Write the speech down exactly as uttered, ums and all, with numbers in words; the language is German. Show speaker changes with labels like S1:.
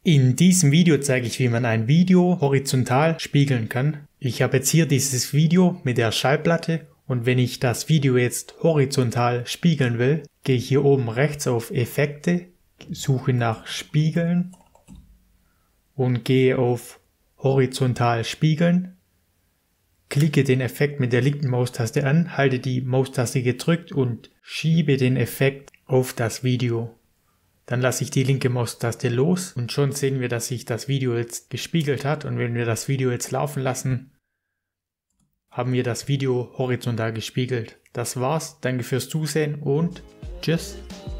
S1: In diesem Video zeige ich, wie man ein Video horizontal spiegeln kann. Ich habe jetzt hier dieses Video mit der Schallplatte und wenn ich das Video jetzt horizontal spiegeln will, gehe ich hier oben rechts auf Effekte, suche nach Spiegeln und gehe auf Horizontal spiegeln. Klicke den Effekt mit der linken Maustaste an, halte die Maustaste gedrückt und schiebe den Effekt auf das Video. Dann lasse ich die linke Maustaste los und schon sehen wir, dass sich das Video jetzt gespiegelt hat. Und wenn wir das Video jetzt laufen lassen, haben wir das Video horizontal gespiegelt. Das war's, danke fürs Zusehen und tschüss.